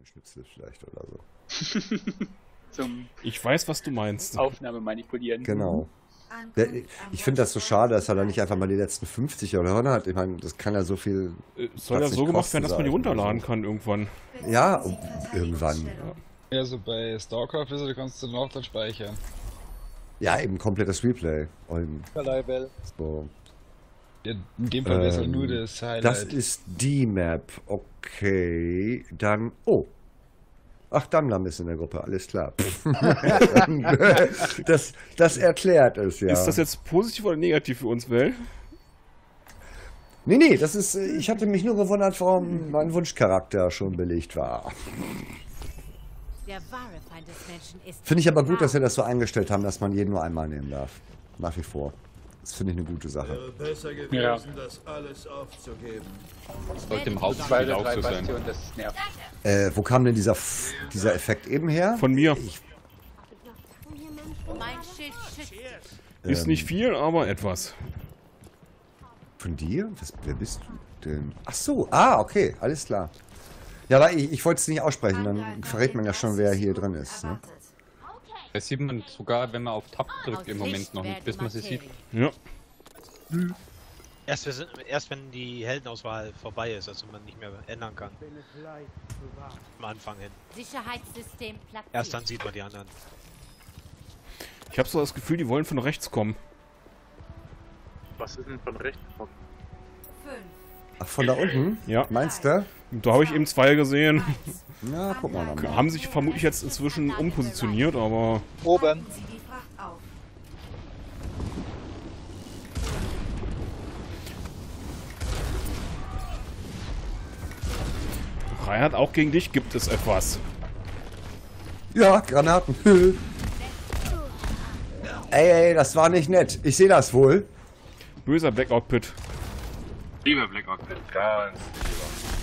Schnitzel vielleicht oder so. Ich weiß, was du meinst. Aufnahme manipulieren. Genau. Ich finde das so schade, dass er da nicht einfach mal die letzten 50 oder 100, ich meine, das kann ja so viel... Soll ja so gemacht werden, dass man die runterladen kann irgendwann. Ja, irgendwann. Ja, so bei StarCraft kannst du noch dann speichern. Ja, eben komplettes Replay. Und so. Ja, in dem Fall wäre es halt nur das Highlight. Das ist die Map. Okay, dann... Oh. Ach, Damlam ist in der Gruppe, alles klar. das erklärt es, ja. Ist das jetzt positiv oder negativ für uns, Well? Nee, das ist... Ich hatte mich nur gewundert, warum mein Wunschcharakter schon belegt war. Der wahre Feind des Menschen ist... Finde ich aber gut, dass wir das so eingestellt haben, dass man jeden nur einmal nehmen darf. Nach wie vor. Das finde ich eine gute Sache. Wäre besser gewesen, das alles aufzugeben. Das sollte im Hauptspiel auch so sein. Das nervt. Wo kam denn dieser Effekt eben her? Von mir. Mein Schild schützt. Ist nicht viel, aber etwas. Von dir? Wer bist du denn? Ach so, okay, alles klar. Ja, aber ich wollte es nicht aussprechen, dann verrät man ja schon, wer hier drin ist. Ne? Das sieht man sogar, wenn man auf Tab drückt im Moment noch nicht, bis man sie sieht. Ja. Erst wenn die Heldenauswahl vorbei ist, also man nicht mehr ändern kann. Am Anfang hin. Sicherheitssystem platziert. Erst dann sieht man die anderen. Ich habe so das Gefühl, die wollen von rechts kommen. Was ist denn von rechts kommen? Ach, von da unten? Ja. Meinst du? Da habe ich eben 2 gesehen. Na, guck mal nochmal. Haben sich vermutlich jetzt inzwischen umpositioniert, aber... Oben. Reinhard, auch gegen dich gibt es etwas. Ja, Granaten. Ey, das war nicht nett. Ich sehe das wohl. Böser Blackout-Pit. Lieber Blackout-Pit, ganz lieber.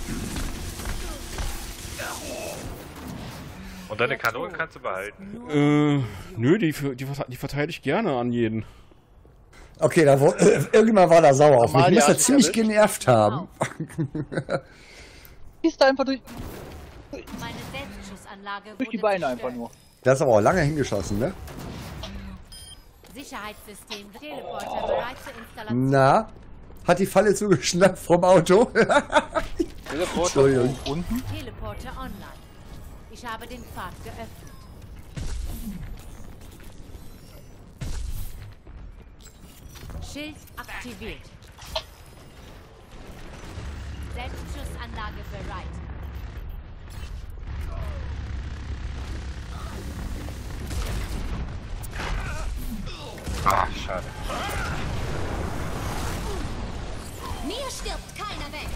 Und deine Kanone kannst du behalten? Nö, die verteile ich gerne an jeden. Okay, irgendjemand war da sauer auf mich. Ich muss da ziemlich genervt haben. Schießt einfach durch Meine Selbstschussanlage die Beine einfach nur. Das ist aber auch lange hingeschossen, ne? Sicherheitssystem Teleporter bereit zur Installation. Na? Hat die Falle zugeschnappt vom Auto? Entschuldigung. Unten? Teleporter online. Ich habe den Pfad geöffnet. Schild aktiviert. Selbstschussanlage bereit. Ach, schade. Mir stirbt keiner weg.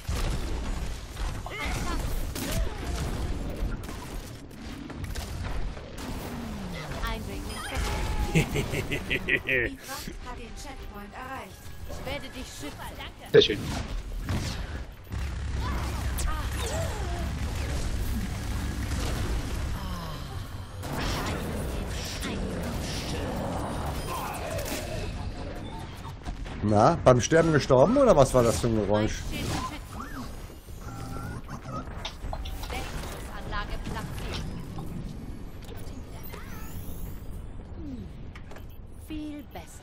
Eindringling festgestellt. Die Kraft hat den Checkpoint erreicht. Ich werde dich schützen. Danke. Sehr schön. Na, beim Sterben gestorben oder was war das für ein Geräusch? Selbstschussanlage platziert. Viel besser.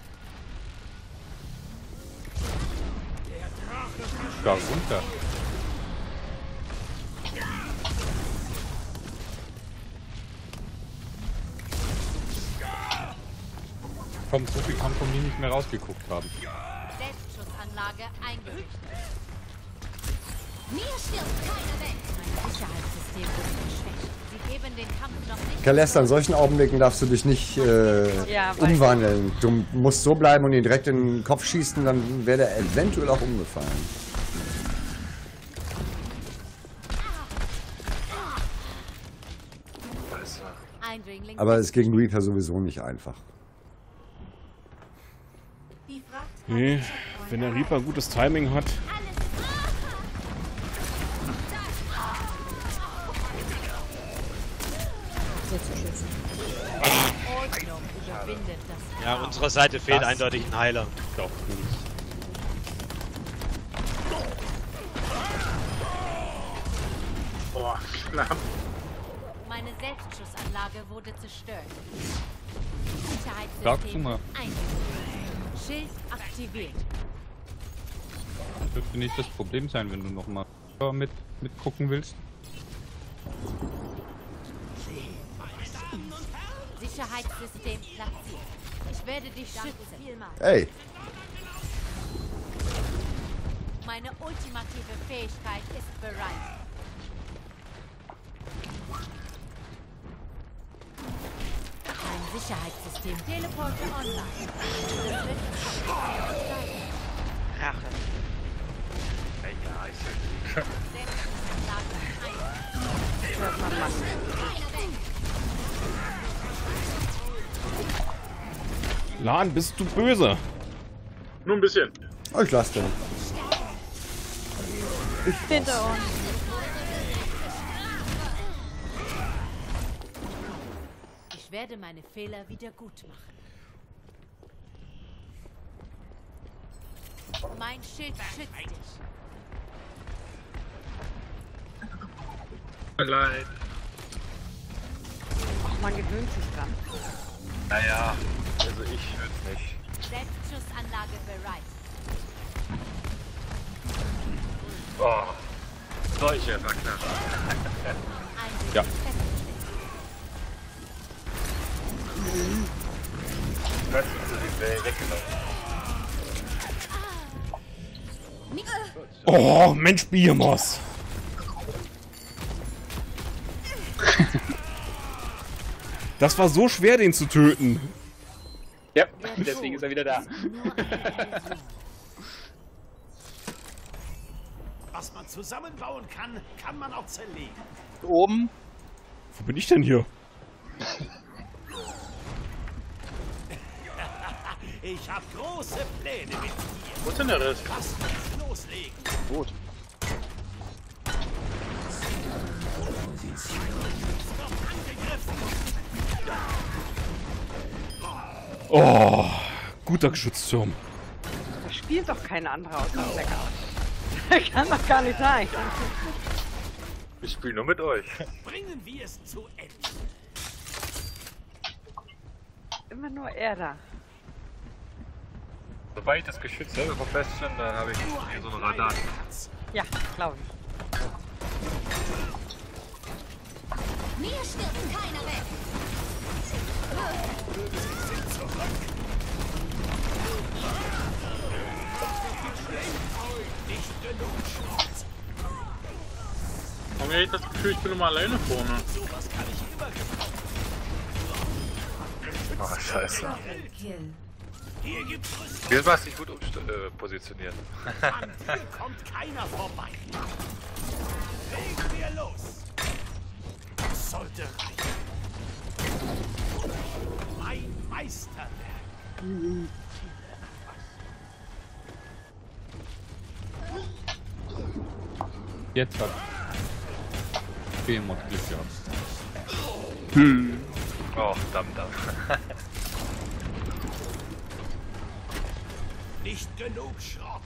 Gar runter. Komm, so viel kann von mir nicht mehr rausgeguckt haben. Selbstschussanlage eingerichtet. Mir stirbt keiner weg. Mein Sicherheitssystem wird geschwächt. Sie geben den Kampf noch nicht. Kalester, in solchen Augenblicken darfst du dich nicht umwandeln. Du musst so bleiben und ihn direkt in den Kopf schießen, dann wäre der eventuell auch umgefallen. Aber es ist gegen Reaper sowieso nicht einfach. Nee, wenn der Reaper gutes Timing hat. Ja, unserer Seite fehlt eindeutig ein Heiler. Doch, gut. Boah, knapp. Meine Selbstschussanlage wurde zerstört. Sagst du Sicherheitssystem mal. eingeschaltet. Schild aktiviert. Das dürfte nicht das Problem sein, wenn du noch mal mitgucken willst. Sicherheitssystem platziert. Ich werde dich schützen. Hey. Meine ultimative Fähigkeit ist bereit. Ein Sicherheitssystem. Teleporter online. Das wird Rache. Ja, ist ja Lan, bist du böse? nur ein bisschen. Ich lass den. Hinter uns. Ich werde meine Fehler wieder gut machen. Mein Schild schützt dich. Leid. Ach, man gewöhnt sich dran. Naja, also ich würde nicht. Selbstschussanlage bereit. Oh, solche Wackler. Ja. Das ist weggelaufen. Oh, Mensch, Biermoss. Das war so schwer, den zu töten. Ja, deswegen ist er wieder da. Was man zusammenbauen kann, kann man auch zerlegen. Oben. Wo bin ich denn hier? Ich habe große Pläne mit dir. Wo ist denn der Rest? Lass uns loslegen. Gut. Oh, guter Geschützturm. Da spielt doch kein anderer aus dem Blackout. Kann doch gar nicht sein. Ich spiele nur mit euch. Bringen wir es zu Ende. Immer nur er da. Sobald ich das Geschütz selber feststelle, dann habe ich hier so ein Radar. Ja, glaube ich. Mir stirbt keiner weg. Warum habe ich das Gefühl, ich bin immer alleine vorne? Oh, scheiße. Hier gibt's Rüstung. Hier war es nicht gut positioniert. An hier kommt keiner vorbei. Legen wir los. Das sollte reichen. Mein Meisterwerk. Jetzt hat Behemoth Glück gehabt. Oh, Damm. Nicht genug Schrott.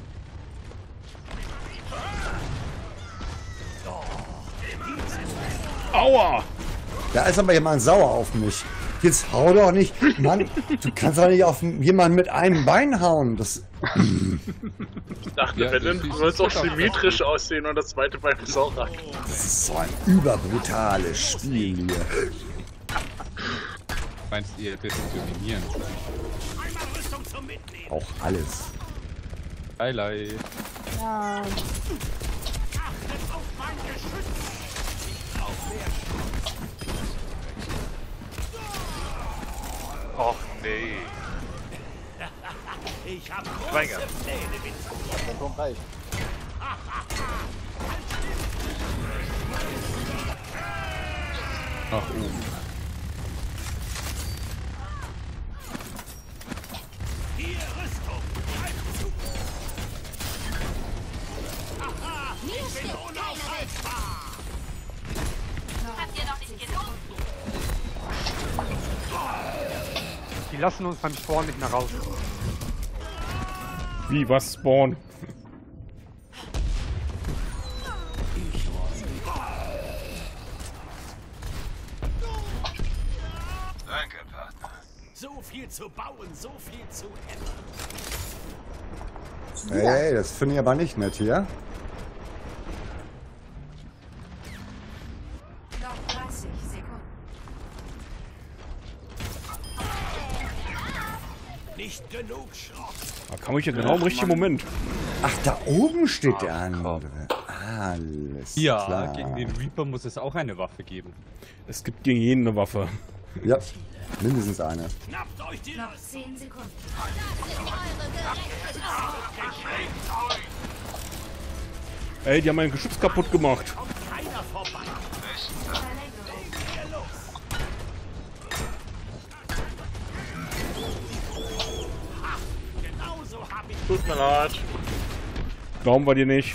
Aua! Da ist aber jemand sauer auf mich. Jetzt hau doch nicht. Mann, du kannst doch nicht auf jemanden mit einem Bein hauen. Das. Ich dachte, Ja, wenn das dann ist- soll es auch symmetrisch aussehen und das zweite Bein ist auch rein. Das ist so ein überbrutales Spiel hier. Meinst du, ihr diskriminieren? Einmal Rüstung zum Mitnehmen. Auch alles. Leilei. Ja. Achtet auf mein Geschütz. Ich brauch mehr Schrott. Och nee. Ich habe Schweiger. große Pläne mit dir. Der Turm reicht. Nach oben. Hier Rüstung. Greif zu. Mir stirbt keiner weg. Habt ihr noch nicht genug? Die lassen uns beim Spawn nicht mehr raus. Wie, was Spawn? So viel zu bauen, so viel zu hämmern. Hey, das finde ich aber nicht nett hier. Noch 30 Sekunden. Nicht genug Schrott. Da kam ich ja genau im richtigen Moment. Ach, da oben steht der andere. Alles Ja, klar. gegen den Reaper muss es auch eine Waffe geben. Es gibt gegen jeden eine Waffe. Ja, mindestens eine. Schnappt euch die Noch 10 Sekunden. Ey, die haben mein Geschütz kaputt gemacht. keiner vorbei. Genauso hab ich Tut mir leid. Glauben wir dir nicht.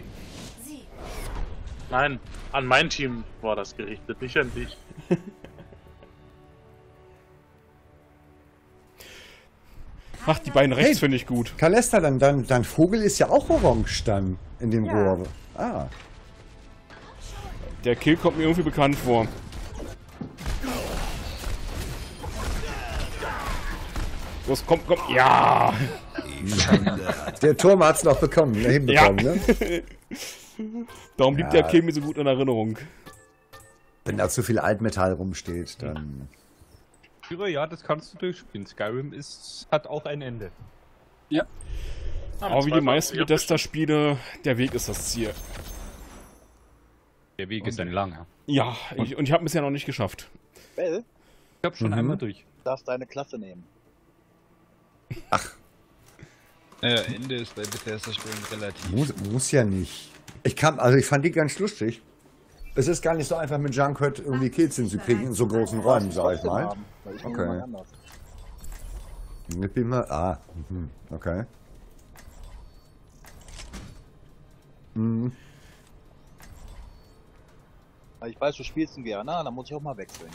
Nein, an mein Team war das gerichtet, nicht an dich. Ach, die beiden rechts finde ich gut. Kalester, dein Vogel ist ja auch orange dann in dem Ja. Rohr. Ah. Der Kill kommt mir irgendwie bekannt vor. Los, komm. Ja! Der Turm hat's noch bekommen, hinbekommen, Ja. ne? Darum blieb der Kill mir so gut in Erinnerung. Wenn da zu viel Altmetall rumsteht, dann... Ja, das kannst du durchspielen. Skyrim hat auch ein Ende. Aber wie die meisten Bethesda-Spiele, der Weg ist das Ziel. Der Weg ist ein langer. Ja, und ich habe es ja noch nicht geschafft. Bell, Ich hab schon einmal durch. darfst deine Klasse nehmen. Naja, Ende ist bei Bethesda-Spielen relativ. Muss ja nicht. Ich fand die ganz lustig. Es ist gar nicht so einfach mit Junkrat irgendwie Kills hinzukriegen in so großen Räumen, sag ich mal. Weil ich Okay. nehme anders. Ich bin mal... okay. Weil ich weiß, du spielst ihn gerne, dann muss ich auch mal wechseln.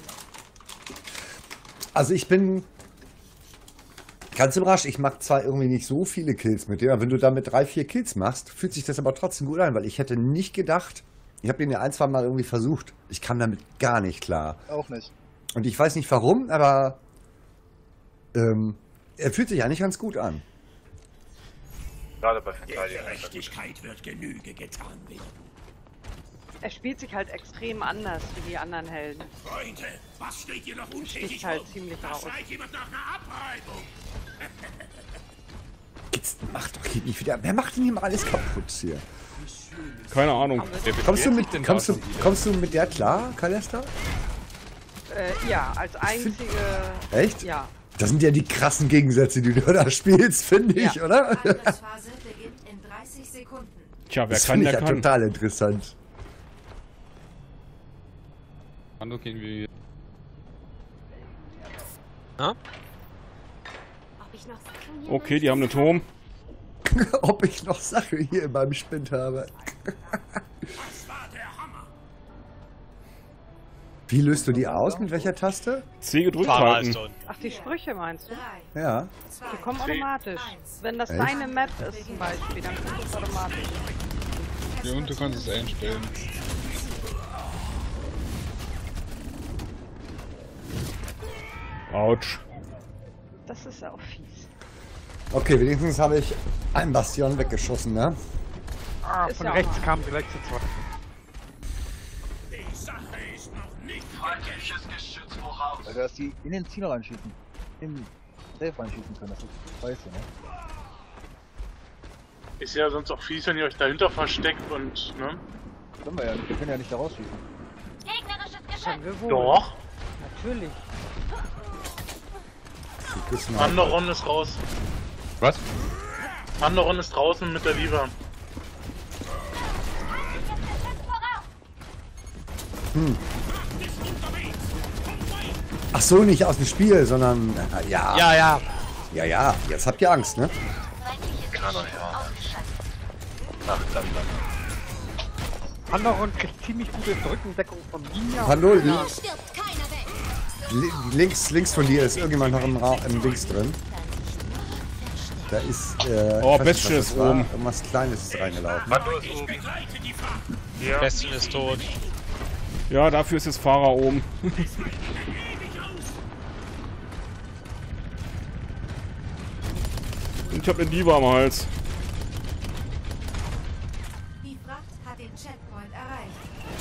Also ich bin ganz überrascht. Ich mag zwar irgendwie nicht so viele Kills mit dir, aber wenn du damit 3-4 Kills machst, fühlt sich das aber trotzdem gut an, weil ich hätte nicht gedacht, ich habe den ja 1-2 Mal irgendwie versucht. Ich kam damit gar nicht klar. Auch nicht. Und ich weiß nicht warum, aber er fühlt sich eigentlich ganz gut an. Gerade bei Der Gerechtigkeit wird Genüge getan werden. Er spielt sich halt extrem anders wie die anderen Helden. Freunde, was steht ihr noch untätig Sticht halt rum? ziemlich Da raus. schreit jemand nach einer Abreibung. Jetzt mach doch hier nicht wieder. Wer macht denn hier mal alles kaputt hier? Keine Ahnung. Kommst du mit der klar, Kalester? Ja, als einzige. Echt? Ja. Das sind ja die krassen Gegensätze, die du da spielst, finde ich, oder? Angriffsphase beginnt in 30 Sekunden. Tja, wer Das kann, finde ich der ja kann. total interessant. Dann gehen wir. Ob ich noch Okay, die haben einen Turm. Ob ich noch Sache hier in meinem Spind habe. Das war der Hammer. Wie löst du die aus? Mit welcher Taste? C gedrückt halten. Ach, die Sprüche meinst du? 3, Ja. 2, Die kommen automatisch. Wenn das Echt? deine Map ist zum Beispiel, dann kommt es automatisch. Ja, und du kannst es einstellen. Autsch. Das ist auch fies. Okay, wenigstens habe ich einen Bastion weggeschossen, ne? Ah, Ist von ja auch rechts mal. kamen direkt zu zweit. Die Sache ist noch nicht Weil du hast die in den Ziel reinschießen. Im Safe reinschießen können, das ist scheiße, ne? Ist ja sonst auch fies, wenn ihr euch dahinter versteckt und, ne? Können wir ja nicht, wir können ja nicht da rausschießen. gegnerisches Geschütz. Können wir wohl. Doch. Natürlich. Anderon ist raus. Was? Anderon ist draußen mit der Diva. Ach so, nicht aus dem Spiel, sondern... ja. Ja. Ja, ja. Jetzt habt ihr Angst, ne? Anderon kriegt ziemlich gute Rückendeckung von mir. Hallo, Hier stirbt keiner weg. links von dir ist irgendjemand noch im Dings drin. Da ist, Oh, ich weiß nicht, Bestien was ist das war. oben. Irgendwas Kleines ist reingelaufen. Ich begleite die Fahrt. Bastion ist tot. Ja, dafür ist jetzt Fahrer oben. Ich hab eine Diva am Hals. Die Fracht hat den Checkpoint erreicht.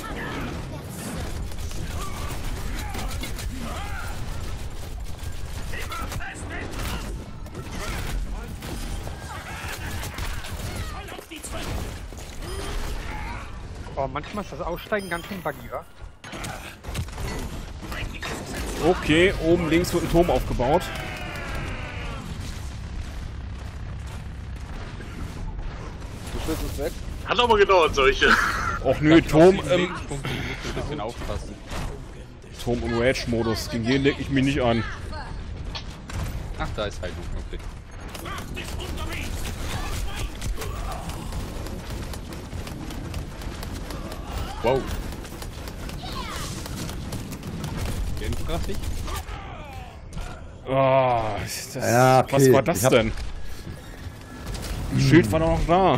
Oh, manchmal ist das Aussteigen ganz schön buggy, wa? Okay, oben links wird ein Turm aufgebaut. Geschütz ist weg. Hat aber gedauert, solche. Och nö, Turm, Punkte, du musst ein bisschen aufpassen. Turm und Rage-Modus. Gegen den leg ich mich nicht an. Ach, da ist Heilung, okay. Wow. Genfrassig? Ah, Ja, okay. was war das denn? Das Schild war doch noch da.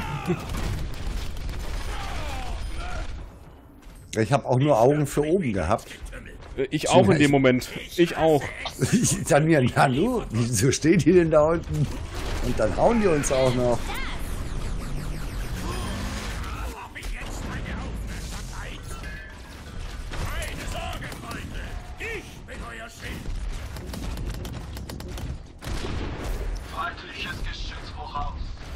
Ich habe auch nur Augen für oben gehabt. Ich auch in dem Moment. Ich auch. Ich dann mir, na nu, wieso steht die denn da unten? Und dann hauen die uns auch noch. Hab ich jetzt meine Aufmerksamkeit? Keine Sorge, Freunde. Ich bin euer Schild. Feindliches Geschütz voraus.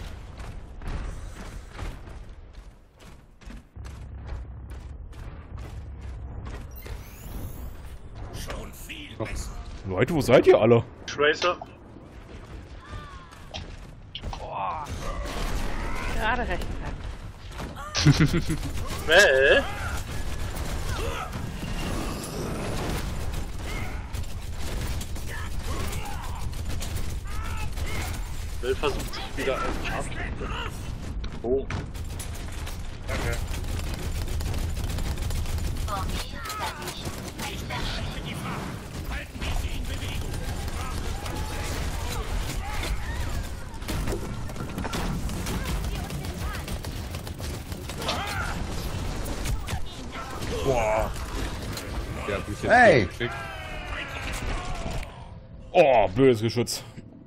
Schon viel besser. Leute, wo seid ihr alle? Tracer. Gerade rechtzeitig. Will versucht sich wieder auf Schaft. Oh. Danke. Halten wir sie in Bewegung. Boah. Der hat mich jetzt Hey! geschickt. Oh, blödes Geschütz.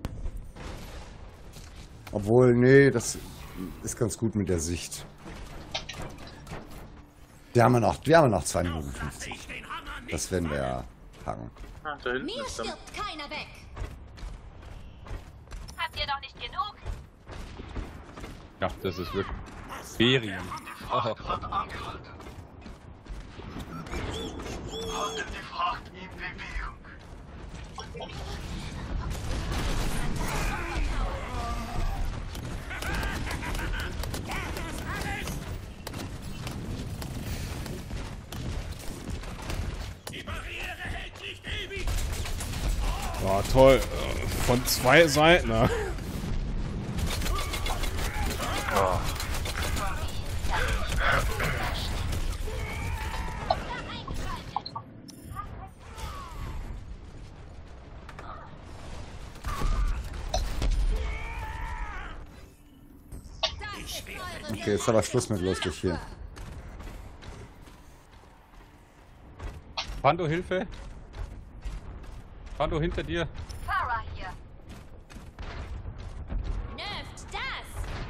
Obwohl, nee, das ist ganz gut mit der Sicht. Wir haben ja noch 2 Minuten 50. Das werden wir ja packen. Ah, da hinten Mir ist dann. stirbt keiner weg. Habt ihr noch nicht genug? Ja, das ist wirklich Ferien. Oh. Haltet die Fracht in Bewegung. Die Barriere hält nicht ewig. Ja, toll. Von 2 Seiten. Ne? Okay, jetzt ist aber Schluss mit lustig hier. Pando, Hilfe! Pando, hinter dir! Farah hier. Nervt das.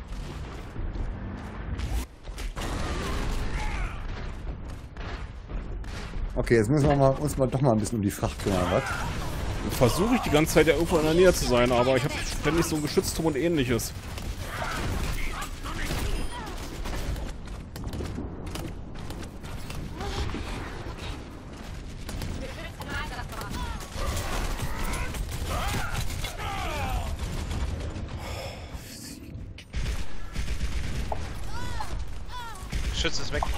Okay, jetzt müssen wir uns doch mal ein bisschen um die Fracht kümmern, was? Versuche ich die ganze Zeit ja irgendwo in der Nähe zu sein, aber ich habe ständig so ein Geschützturm und ähnliches. Geschütz ist weg.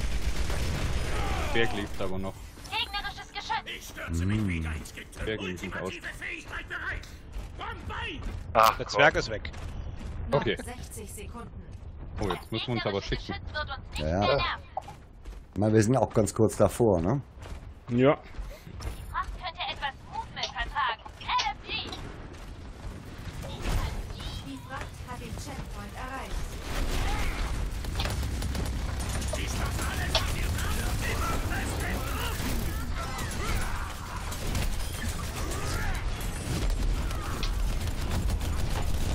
Berg lebt aber noch. Gegnerisches Geschütz. Ich stürze mich wieder ins Getümmel. Berg liegt nicht aus. Ultimative Fähigkeit bereit. Bombay! Ach, Der Zwerg ist weg. Okay. 60 Sekunden. Oh, jetzt müssen wir uns aber schicken. Geschütz wird uns nicht Ja, mehr ja. nerven. Mal, wir sind auch ganz kurz davor, ne? Ja. Die Fracht könnte etwas Movement vertragen. LFG. Die Fracht hat den Checkpoint erreicht.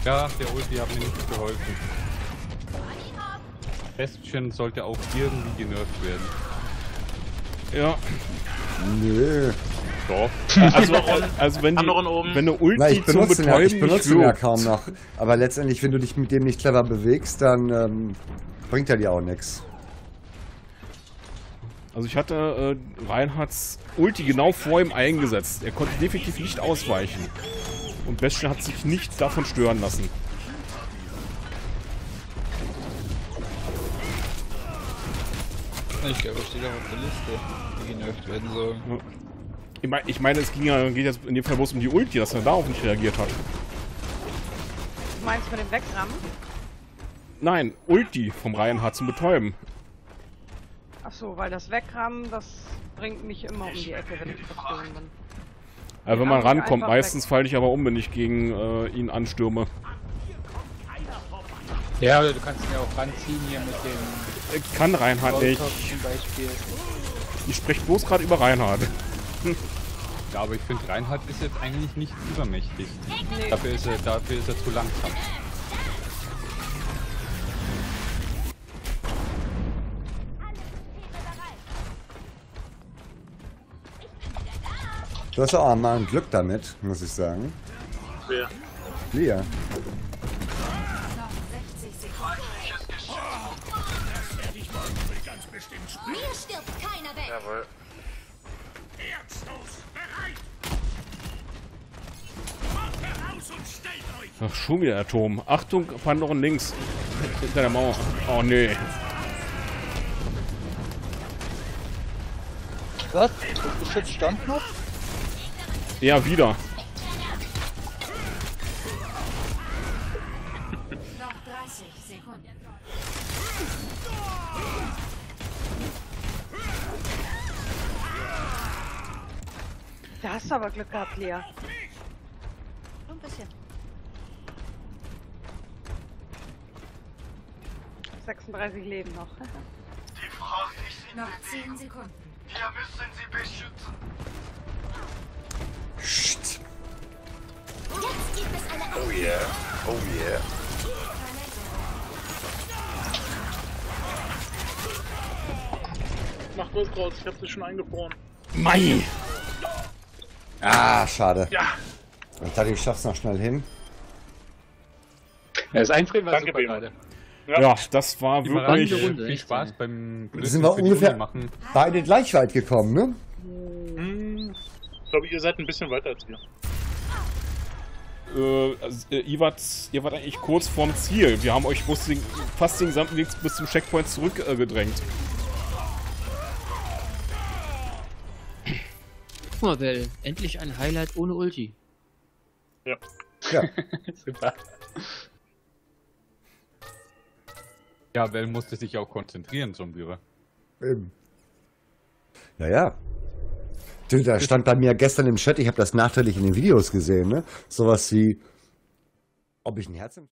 Ja, der Ulti hat mir nicht geholfen. Bastion sollte auch irgendwie genervt werden. Ja. Nö. Doch. Also wenn eine Ulti Na, ich zum benutze Betäuben ihn ja kaum noch. Aber letztendlich, wenn du dich mit dem nicht clever bewegst, dann bringt er dir auch nichts. Also ich hatte Reinhards Ulti genau vor ihm eingesetzt. Er konnte definitiv nicht ausweichen. Und Bastion hat sich nicht davon stören lassen. Ich glaube, es steht auch auf der Liste, die genervt werden sollen. Ja. Ich meine, es geht jetzt in dem Fall bloß um die Ulti, dass er darauf nicht reagiert hat. Du meinst mit dem Wegrammen? Nein, Ulti vom Reinhard zum Betäuben. Ach so, weil das Wegrammen, das bringt mich immer um die Ecke, wenn ich verstoßen bin. Also wenn man Ja, rankommt, einfach meistens falle ich aber um, wenn ich gegen ihn anstürme. Ja, oder du kannst ihn ja auch ranziehen hier mit dem... Kann Reinhard nicht. Zum Beispiel. Ich spreche bloß gerade über Reinhard. Ja, aber ich finde, Reinhard ist jetzt eigentlich nicht übermächtig. Dafür ist er zu langsam. Du hast auch mal ein Glück damit, muss ich sagen. Wer? Lea. Mir stirbt keiner weg. Jawohl. Erzstoß bereit! Kommt heraus und stellt euch! Ach, schon wieder Atom. Achtung, Pandoren links. Hinter der Mauer. Oh, nee. Was? Das Geschütz stand noch? Ja, wieder. Noch 30 Sekunden. Da hast du aber Glück gehabt, Lea. Ein bisschen. 36 Leben noch. Die Front ist in Noch 10 Sekunden. Wir müssen sie beschützen. Psst. Jetzt gibt es eine Oh yeah. Oh yeah. Mach was raus, ich hab sie schon eingefroren. Mai! Ah, schade. Ja. Ich dachte, ich schaff's noch schnell hin. Ja, das Einfrieren war Danke, super Bemo. gerade. Ja, das war Überraschende wirklich... Runde, viel Spaß beim Sind wir für die ungefähr Uni machen. beide gleich weit gekommen, ne? Ich glaube, ihr seid ein bisschen weiter als wir. Ihr wart eigentlich kurz vorm Ziel. Wir haben euch fast den gesamten Weg bis zum Checkpoint zurückgedrängt. Guck mal, Bell. Endlich ein Highlight ohne Ulti. Ja. Ja. Super. Ja, Bell musste sich auch konzentrieren, Zombie. Eben. Ja. Du, da stand bei mir gestern im Chat, ich habe das nachträglich in den Videos gesehen, ne? Sowas wie, ob ich ein Herz